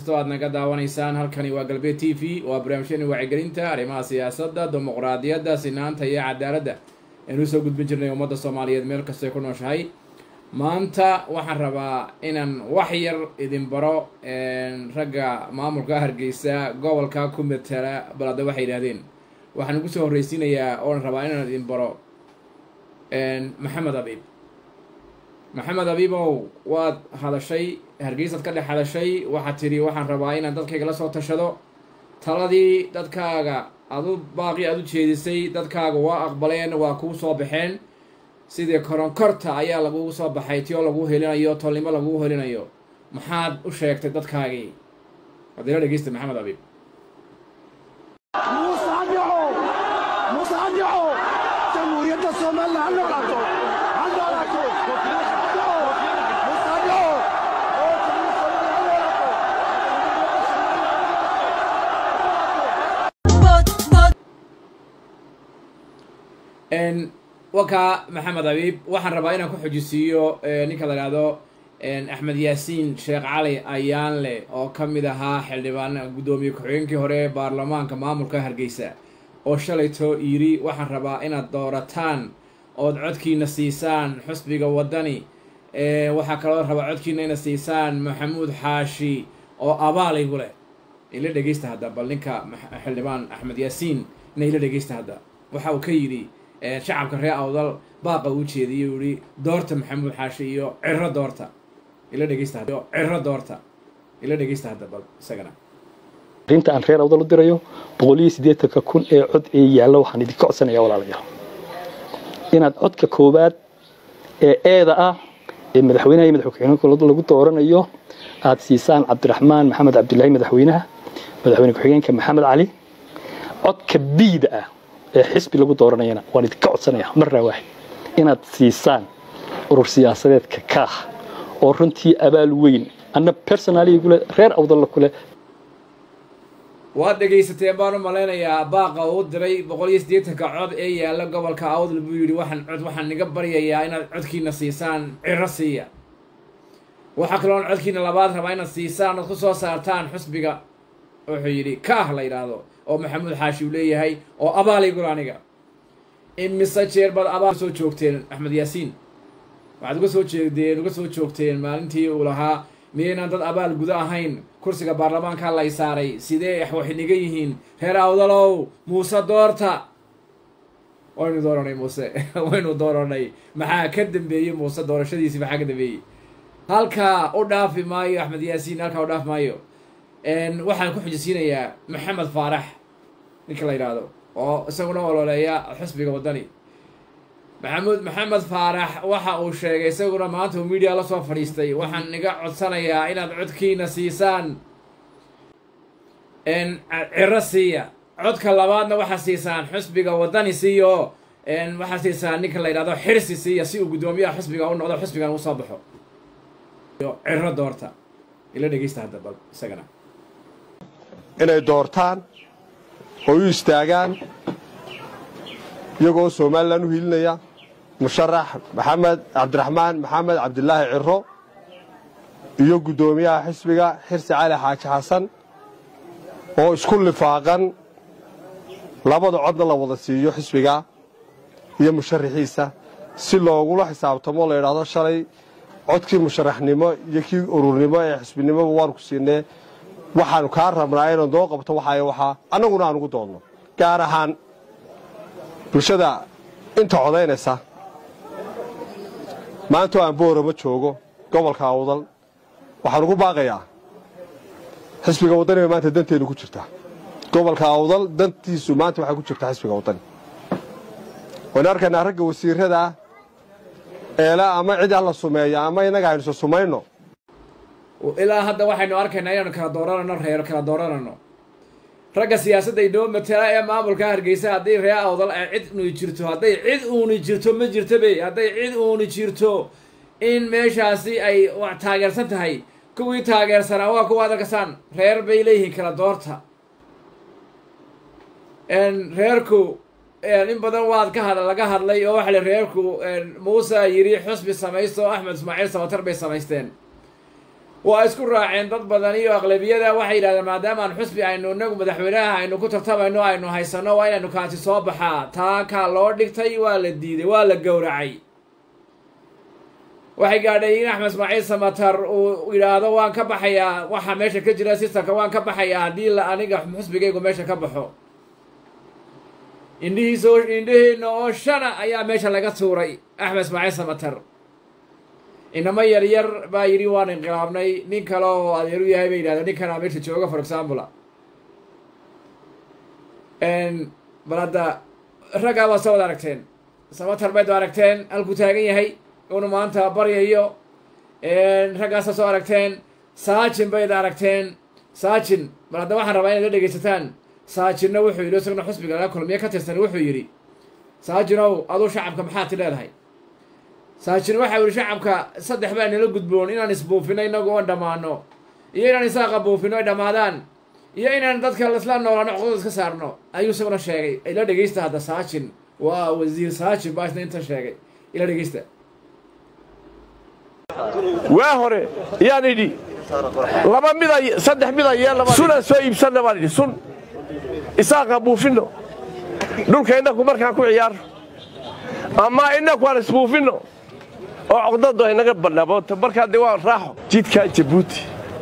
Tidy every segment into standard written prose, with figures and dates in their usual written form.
aad naga daawanaysaan halkani waa Galbeed TV waa barnaamijyada wacyigelinta arrimaha siyaasadda dimuqraadiyadda sinaanta iyo cadaaladda inuu soo gudbin jirnay ummadda Soomaaliyeed meel kasta ay ku nooshahay maanta waxaan rabaa inaan wax yar idin baro ragga maamulka Hargeysa gobolka ku metela balada waxay yiraahdeen waxaan ugu soo horeysiinayaa oo rabaa inaan idin baro Maxamed Abiibow waad hadashay Hargeysa ka dhex hadashay waxa tiri waxaan rabaa inaan dadkayga la soo tashado taladii dadkaaga adu baaqi adu jeedisay dadkaaga waa aqbaleen waa ku soo baxeen sidii koronkorta ayaa lagu soo baxay tiyo lagu helinayo tolnimo lagu helinayo maxaad u sheegtay dadkaagii hadii dhageysta Maxamed Abiib مصادعه جمهورية الصومال لعنقاته وكا محمد أبيب وحن رباينا كحجسيو نيكا لغادو أحمد ياسين شيخ علي أيان لي أو كميدها حلبان قدومي كحوينكي هوري بارلمان كمامولكا هرقيسا oo shalayto yiri waxaan rabaa inaad doorataan oo codkiina siisaan xusbiga wadani waxa kale oo rabaa codkiina inaad siisaan Maxamuud Xaashi oo abaal igu leh ila dhageysta hadda bal ninka xildhibaan Axmed Yaasiin ila dhageysta hadda waxa uu ka yiri shacabka reer awdal baaqa u jeediyay yiri doorta Maxamuud Xaashi iyo cirro doorta ila dhageysta hadda bal isagana inta aan reer awdal u dirayo 180 ee cod ee yaalo waxaan idin ka codsanayaa walaalayaal inaad codka koobaad ee eeda ah ee madaxweynaha iyo madaxweynaha lagu dooranayo aad siisaan Cabdiraxmaan Maxamed Cabdullaahi madaxweyne ku-xigeenka Maxamed Cali codka biida ah ee xisbi lagu dooranayna waan idin ka codsanayaa marna waaxid inaad siisaan urur siyaasadeedka ka oo runtii abaal weyn anna personally reer awdal kule waad dhageysateen baan u maleynayaa baaqa uu diray 180 cod ee yaala gobolka Awdal buu yiri waxaan niga baryayaa inaad codkiina siisaan cirro siiya waxa kale oo codkiina labaad rabaa inaad siisaan oo ku soo saartaan xusbiga wuxuu yiri ka la yiraahdo oo Maxamuud Xaashi uu leeyahay oo abaal igu aniga imise jeer bad abaal soo joogteen Axmed Yaasiin waxaad uga soo joogteen maalintii uu lahaa miyaynan dad abaal guda ahayn kursiga baarlamaanka la isaaray sidee wax niga yihiin reer awdalow Muuse doorta waynu dooranay maxaa ka dambeeyay Muuse doorashadiisa maxaa ka dambeeyay halka u dhaafi maayo Axmed Yaasiin halka u dhaaf maayo waxaan ku xujisiinayaa Maxamed Faarax ninka la yiraahdo oo isaguna ololeeya xisbiga wadani Maxamed Faarax waxa uu sheegay isaguna maanta media la soo fadhiistay waxaan niga codsanayaa inaad codkiina siisaan cirro siiya codka labaadna waxa siisaan xisbiga wadani siiyo waxa siisaan ninka la yiraahdo xirsi siiya si uu gudoomiyaha xisbiga u noqdo xisbigan uu soo baxo cirro doorta ila dhageysta hadda bal isagana inay doortaan oo u istaagaan iyagoo Soomaaliland u hiilinaya musharax Maxamed Cabdiraxmaan Maxamed Cabdullaahi Cirro iyo gudoomiyaha xisbiga Xirsi Cali Xaaji Xasan oo isku lifaaqan labada codna la wada siiyo xisbiga iyo musharaxiisa si loogu la xisaabtamo la yiraahdo shalay codkii musharaxnimo iyo kii ururnimo ee xisbinimo waan ku siinay waxaan ka rabnaa inaan doo qabto waxa anaguna aan ugu doonno gaar ahaan bulshada inta codaynaysa maanta aan boorama joogo gobolka Awdal waxaan ugu baaqayaa xisbiga wadaniga maanta danteenu ku jirta gobolka Awdal dantiisu maanta waxa ku jirta xisbiga wadani wana arkana ragga wasiirada eela ama cid la sumeeyo ama inaga aynu sumayno ilaa hadda waxaynu arkaynaa inaan kala dooranano ragga siyaasadda ay doo matala ee maamulka Hargeysa haday reer awdal cid uu jirto haday cid uu jirto ma jirto haday cid uu jirto in meeshaasi ay wax taageersan tahay kuwii taageersanaa waa kuwa adagsan reer bay leeyihiin kala doorta reerku in badan waad ka laga hadlay oo waxa la reerku Muuse yiri xusbi samaysto Axmed Ismaaciil Samatar bay samaysteen واسكو راعين ضد بدني واغلبيه waxay yiraahdeen maadaama aan xusbi aynu inagu madaxweynaha aynu ku tartamayno aynu haysano waa inaynu kaasi soo baxaa taa ka loo dhigtay waa la diiday waa la gowracay waxay gaadhay Axmed Ismaaciil Samatar oo yiraahdo waan ka baxayaa waxa meesha ka jira sistamka waan ka baxayaa hadii la aniga xusbigaygu meesha ka baxo indhihiina oo shana ayaa meesha laga tuuray Axmed Ismaaciil Samatar inama yaryar baa yiri waan inqilaabnay nin kale oo adeeru yahay bay yiraahdeen nin kana meesha jooga for example balada raga waa soo aragteen Samatar bay aragteen halku taagan yahay oo maanta baryayo ragaas soo aragteen saajin bay aragteen saajin balada waxaan rabaa inaad dhageysataan saajinna wuxuu yiri isaguna xusbiga la kulmiye ka tirsan wuxuu yiri saajinow adu shacabka maxaad leedahay saajin waxa uu shacabka saddex baa nala gudboon inaan isbuufinay inagoo dhamaano iyo inaan isaaqa buufino dhamaadaan iyo inaan dadka isla noolaano qodob iska saarno ayuu isaguna sheegay ila dhageysta hadda saajin waa wasiir saajin baa isna inta sheegay ila dhageysta waa hore yaan idhi laba mid ay saddex mid ay laba sunan soo iibsanna baan idhi sun isaaqa buufino dhulkeena ku markaan ku ciyaar ama inaku aan isbuufino oo codado inaga badnabo markaa de waa raaxo jidka Djibouti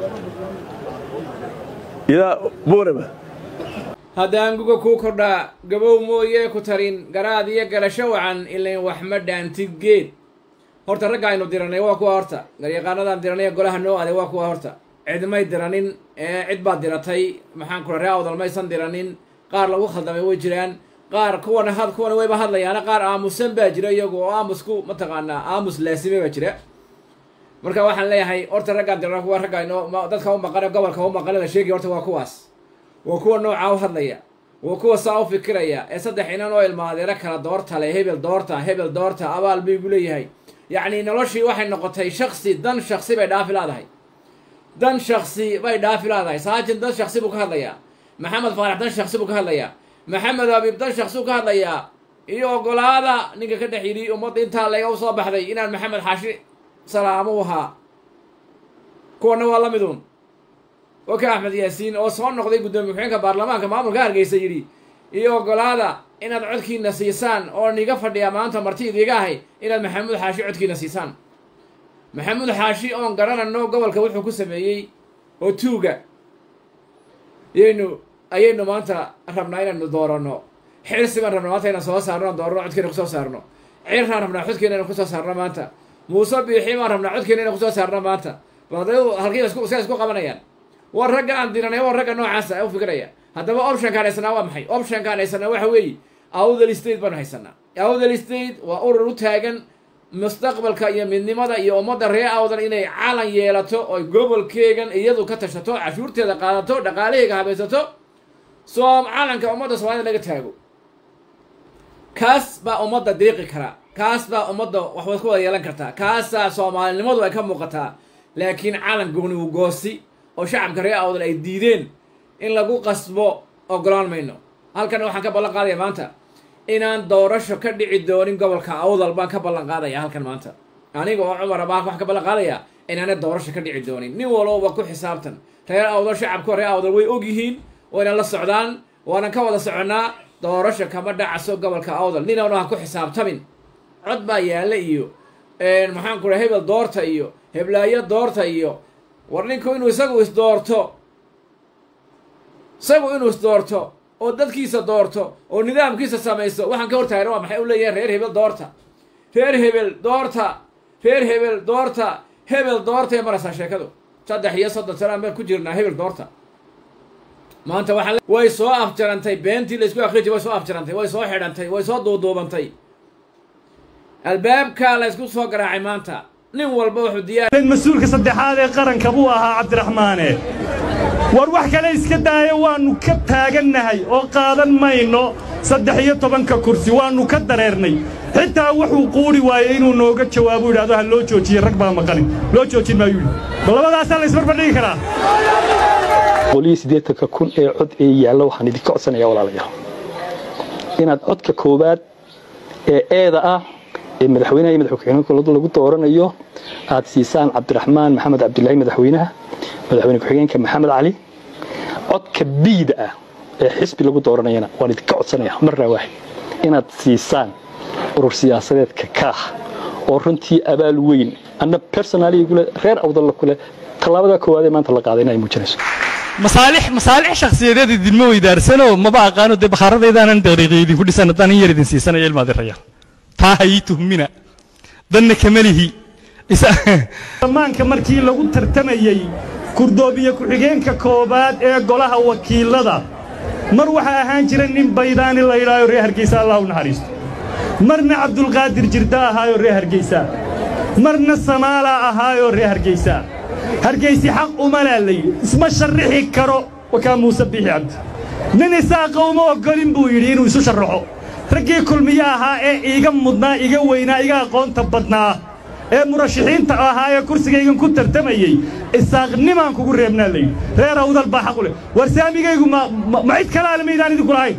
ila boorama haddaan guga ku kordha gabow mooye ku tarin garaad iyo galasho wacan ilaa wax ma dhaantid geed horta ragga aynu diranay waa kuwa horta garyaqaanadan diranay golaha noo aaday waa kuwa horta cid may diranin cid baad diratay maxaan ku raraa awdal maysan diranin qaar lagu khaldamay way jiraan qaar kuwana wayba hadlayaan qaar aamusan baa jira iyagu oo aamusku ma taqaanaa aamus laasime baa jira marka waxaan leeyahay horta ragga diranay kuwa ragga aynu dadka u maqan gobolka u maqan la sheegay horta waa kuwaas waa kuwa nooca u hadlaya waa kuwa saa u fikiraya ee saddex inan oo ilmaadeera kala doorta leh hebel doorta abaal bay gu leeyahay يعني نلوشي واحد نقطة شخصي دن شخصي بيدافع هذا هاي دن شخصي بيدافع هذا هاي ساجن دن شخصي بكهذا يا محمد فارح دن شخصي بكهذا يا محمد أبي دن شخصي بكهذا يا يقول هذا نيجي كده حيري ومضي انت على يوصل بحذي إن محمد حاشي سلاموها كونه والله مدون وكأحمد ياسين وصون نقضي قدام محنك برلمان كمان مقار جيس يجري يقول هذا inaad codkiina siisaan oo niga fadhiya maanta martidiga ahay inaad maxamuud xaashi codkiina siisaan maxamuud xaashi oo garanano gobolka wuxuu ku sameeyay oo tuuga ayaynu maanta rabnaa inaynu doorano xirsiban rabnaa maanta inaan soo saarno doorano codkeena ku soo saarno cirraan rabnaa codkeena inaan ku soo saarno maanta muuse biixi baan rabnaa codkeena inaan ku soo saarno maanta baadayo halkii isku qabanayaan war ragga aan diranay war ragga noocaas ah u fikiraya haddaba optionkaan haysanaa waa maxay optionkaan haysanaa waxa weeye awdal state baan haysanaa awdal state waa urur u taagan mustaqbalka iyo midnimada iyo ummadda reer awdal inay calan yeelato oo gobolkeegan iyadu ka tashato cashuurteeda qaadato dhaqaalaheega habaysato calanka ummadda Soomaalida laga taago kaas baa ummadda deeqi kara kaas baa ummadda wax ku wada yeelan kartaa kaasa Soomaalinimadu ay ka muuqataa laakiin calan gooni u goosi oo shacabka reer awdal ay diideen in lagu qasbo ogolaan mayno halkan waxaan ka ballan qaadayaa maanta inaan doorasho ka dhici doonin gobolka awdal baan ka ballan qaadayaa halkan maanta aniga oo Cumar baa wax ka ballan qaadayaa inaan doorasho ka dhici doonin nin walba ku xisaabtan reer awdal shacabka reer awdal way og yihiin oo inaan la socdaan waana ka wada soconaa doorasho kama dhacaso gobolka awdal nin aan ku xisaabtamin cod baa yaala iyo maxaan ku hebel doorta iyo heblaayo doorta iyo war ninku inuu isagu isdoorto oo dadkiisa doorto oo nidaamkiisa samaysto waxaan ka hortaagna waa maxay u leeyahay reer hebel doorta hebel doorta ee marasa sheekadu 3 sano aan ku jirnaa hebel doorta maanta waxaan way soo afjarantay beentii la isku akhriyo way soo afjarantay way soo xidhantay way soo duuduubantay albaabka la isku soo garaacay maanta nin walba wuxuu diyaar mas'uulka saddexaad ee qaranka buu ahaa Cabdiraxmaane war wax kale iska daayo waanu ka taagannahay oo qaadan mayno 13 kursi waanu ka dareernay xitaa wuxuu quuri waayay inuu nooga jawaabo yiraahdo ha loo joojiyo rag baa maqalin loo joojin maayo labadaas la isbarbardhigi karaa booliis 8,000 ee cod ee yaalla waxaan idin codsanayaa walaalayaal inaad codka koobaad ee eeda ah madaxweynaha iyo madaxweynaha lagu dooranayo aad siisaan Cabdiraxmaan Maxamed Cabdullaahi madaxweyne ku-xigeenka Maxamed Cali codka biida ah ee xisbi lagu dooranayna waan idinka codsanayaa marna waaxid inaad siisaan urur siyaasadeedka kaah oo runtii abaal weyn anna personally reer awdal kule talaabada koowaad ee maanta la qaaday inay muujinayso masaalix shakhsiyadeed idinma weydaarsano maba aqaano de bakhaaradeedaanan daqiiqeydin ku dhisan haddaan in yar idin siisanaya ilmaadi rayaan taa hay tuhmina danna kamalihi dhammaanka markii lagu tartamayey kurdoobiye ku-xigeenka koobaad ee golaha wakiilada mar waxaa ahaan jira nin baydaani la yidhaayo reer hargeysa allah u naxariisto marna cabdulqaadir jirda ahaayoo reer hargeysa marna samaalaa ahaayoo reer hargeysa hargeysi xaq uma laalay isma sharrixi karo wakaa muuse biixi cabdi nin isaaqa uma oggolin buu yidhi inuu isu sharraxo raggii kulmiye ahaa ee iiga mudnaa iga weynaa iga aqoonta badnaa ee murashaxiinta ahaa ee kursigaygan ku tartamayey isaaqnimaan kugu reebnaa layidhi reer awdal baa xaq u leh war saamigaygu ma cid kale ale maydaan idinku lahayn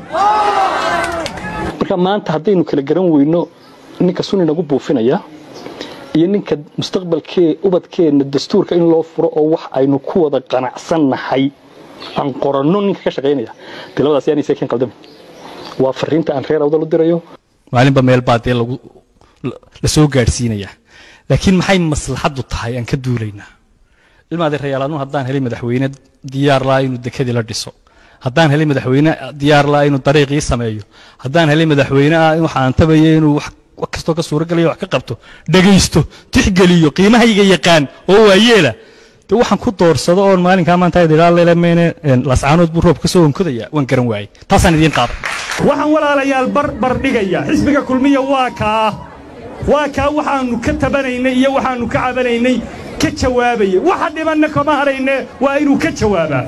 marka maanta haddaynu kala garan weyno ninka sunni nagu buufinaya iyo ninka mustaqbalkee ubadkeenna dastuurka in loo furo oo wax aynu ku wada qanacsannahay aan qoranno ninka ka shaqaynaya dee labadaas yaanay seekin qaldamin waa fariinta aan reer awdal u dirayo maalinba meel baa dee la soo gaadhsiinaya laakiin maxay maslaxaddu tahay aan ka duulaynaa ilmaadi rayaalaadnu haddaan helay madaxweyne diyaar laa inuu dekadii la dhiso haddaan helay madaxweyne diyaar laa inuu dariiqii sameeyo haddaan helay madaxweyne ah waxaan tabayo inuu wax kastoo ka suuragalayo wax ka qabto dhagaysto tixgeliyo qiimahayga yaqaan oo waayeela dee waxaan ku doorsado oon maalinkaa maanta idilaalelemeene lascaanood buu roob ka soo onkodaya waan garan waayey taasaan idiin qaaday waxaan walaalayaal barbar dhigaya xisbiga kulmiya waa kaa waxaannu ka tabanaynay iyo waxaannu ka cabanaynay ka jawaabayay waxa dhibanna kama hadhayne waa inuu ka jawaabaa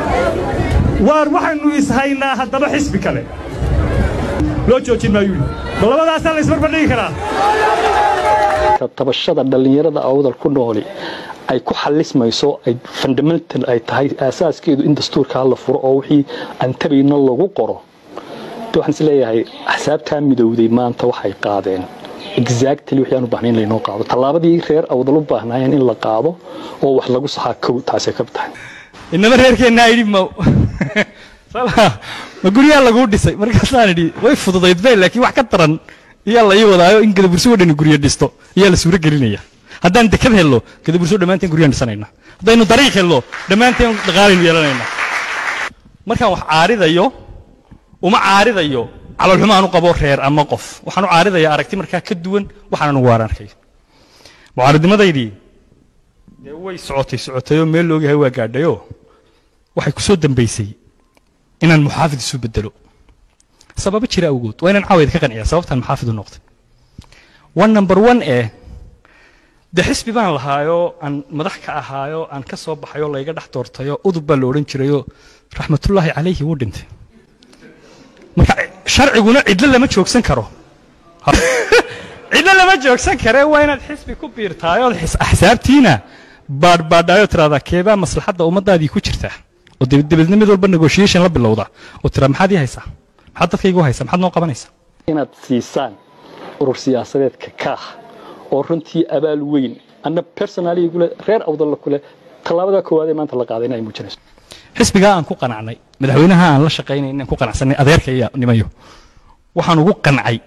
waar waxaannu ishaynaa haddaba xisbi kale loo joojin maayu bal labadaasaa la isbarbardhigi karaa tabashada dhallinyarada awdal ku nooli ay ku xallismayso ay fundamental ay tahay aasaaskeedu in dastuurkaa la furo oo wixii aan tabayna lagu qoro waxaan is leeyahay axsaabtaa midowday maanta waxay qaadeen exactly wixii aan u baahnayn laynoo qaado tallaabadii reer awdal u baahnaayeen in la qaado oo wax lagu saxaa kow taasay ka tahay inama reerkeennaa idhi ma guryaa laguu dhisay markaasaan idhi way fududayd bay laakiin wax ka daran iyaa la ii wadaayo in gadaburso oo dhan guryo dhisto iyaa la suuro gelinaya haddaan dekad hello gadaburso dhammaanteen guryaan dhisanayna haddaynu dariiq hello dhammaanteen dhaqaalaynu yeelanayna markaan wax caaridayo uma caaridayo calolxumo aan u qabo reer ama qof waxaan u caaridayaa aragti markaa ka duwan waxaanan ugu arkayo mucaaridnimadaydii dee way socotay oo meel loogahay waa gaadhayoo waxay ku soo dambaysay inaan muxaafid isu bedelo sababo jira awgood waa inaan caawayd ka qanciyaa sababtaan muxaafid u noqday number 1 de xisbi baan lahaayoo aan madax ka ahaayoo aan ka soo baxayoo layga dhex doortayoo udub baa la odhan jirayoo raxmatullaahi calayhi wuu dhintay marka sharciguna cidlo lama joogsan karo cidlo lama joogsan kare waa inaad xisbi ku biirtaayoo axsaabtiina baadhbaadhaayoo tiraahdaa keebaa maslaxadda ummaddaadii ku jirtaa oo dibadna mid walba negotiation la bilowda oo tiraa maxaad ii haysaa maxaad dadkaygu haysaa maxaad noo qabanaysaa inaad siisaan urur siyaasadeedka kaah oo runtii abaal weyn anna personally reer awdal kule talaabada koowaad ee maanta la qaaday inay muujinayso xisbigaa aan ku qanacnay madaxweynaha aan la shaqaynay inaan ku qanacsanay adeerka iyo nimayo waxaan ugu qancay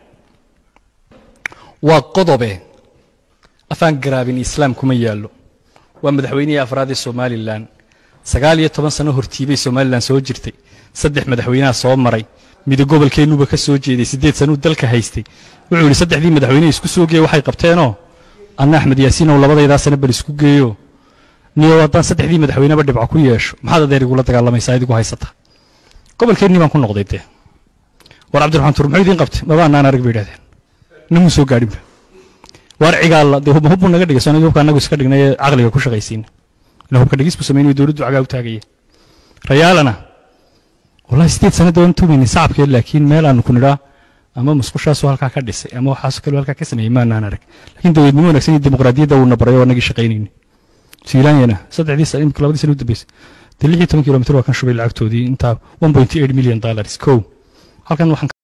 waa qodobe afaan garaabin islaam kuma yaallo waa madaxweynihii afraad ee somalilan 19 sano hortiibay somalilan soo jirtay 3 madaxweynaha soo maray mid gobolkeenuba ka soo jeeday 8 sano dalka haystay wuxuu yiri 3dii madaxweyne isku soo geeyay waxay qabteenoo anna Axmed Yaasiin oo labadayda sano bal isku geeyo niyo wadan 3dii madaxweyneba dhibco ku yeesho maxaad adeerigu la dagaalamaysaa idigu haysata gobolkeennii baan ku noqday de war Cabdiraxmaan Tuur maxay idin qabtay ma baan arag biidadeen namu soo gaadhin war cigaal de hubbu naga dhigaysan iyo anagu iska dhignay aqliga ku shaqaysiin inuu hubka dhigis ku sameeyay dawladdu cagaa u taagay rayaalana wallahi 8 sano doon tuumini saabkee laakiin meel aan ku nidhaa ama musqushaas halka ka dhisay ama waxaas kale halka ka sameeyay ma aan arag laakiin dawladnimo wanaagsan iyo dimuqraadiyadda uu nabaray oo naga shaqaynayeen siilaanyana 3 sano in 2 sano u dambeysay 16 kilomitir waa kan shubay lacagtoodii inta $1.8 million kow halkan waxaan